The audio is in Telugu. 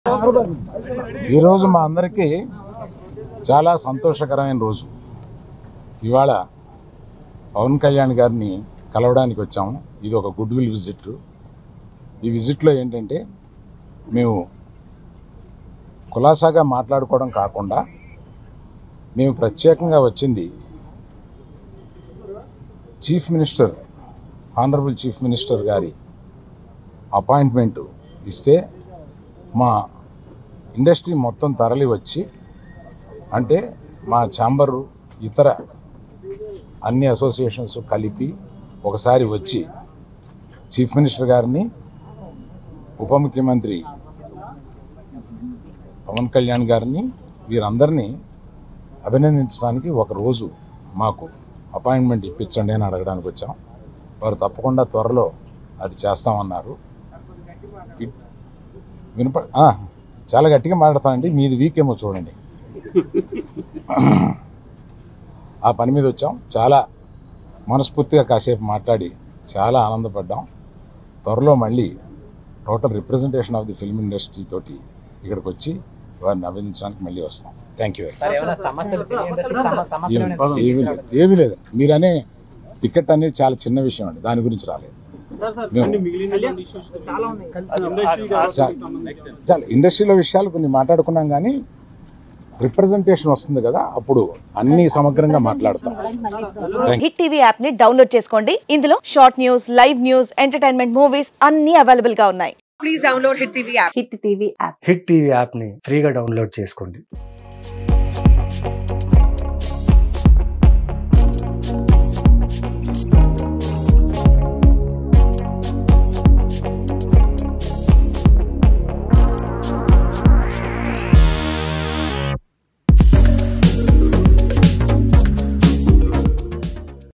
ఈరోజు మా అందరికీ చాలా సంతోషకరమైన రోజు. ఇవాళ పవన్ కళ్యాణ్ గారిని కలవడానికి వచ్చాము. ఇది ఒక గుడ్ విల్ విజిట్. ఈ విజిట్లో ఏంటంటే మేము కులాసాగా మాట్లాడుకోవడం కాకుండా మేము ప్రత్యేకంగా వచ్చింది chief minister, honourable chief minister గారి అపాయింట్మెంట్ ఇస్తే మా ఇండస్ట్రీ మొత్తం తరలి వచ్చి, అంటే మా ఛాంబరు ఇతర అన్ని అసోసియేషన్స్ కలిపి ఒకసారి వచ్చి చీఫ్ మినిస్టర్ గారిని, ఉప ముఖ్యమంత్రి పవన్ కళ్యాణ్ గారిని, వీరందరినీ అభినందించడానికి ఒకరోజు మాకు అపాయింట్మెంట్ ఇప్పించండి అని అడగడానికి వచ్చాం. వారు తప్పకుండా త్వరలో అది చేస్తామన్నారు. చాలా గట్టిగా మాట్లాడతానండి, మీది వీక్ ఏమో చూడండి. ఆ పని మీద వచ్చాం. చాలా మనస్ఫూర్తిగా కాసేపు మాట్లాడి చాలా ఆనందపడ్డాం. త్వరలో మళ్ళీ total representation of the film industry తోటి ఇక్కడికి వచ్చి వారిని అభినందించడానికి మళ్ళీ వస్తాం. Thank you. ఏమీ లేదు, మీరనే టికెట్ అనేది చాలా చిన్న విషయం అండి, దాని గురించి రాలేదు. చాలా ఇండస్ట్రీలో విషయాలు కొన్ని మాట్లాడుకున్నాం, కానీ రిప్రజెంటేషన్ వస్తుంది కదా, అప్పుడు అన్ని సమగ్రంగా మాట్లాడతాం. హిట్ టీవీ యాప్ ని డౌన్లోడ్ చేసుకోండి. ఇందులో short news, live news, entertainment movies అన్ని అవైలబుల్ గా ఉన్నాయి. Please download hit TV app. Hit TV app ని ఫ్రీగా డౌన్లోడ్ చేసుకోండి.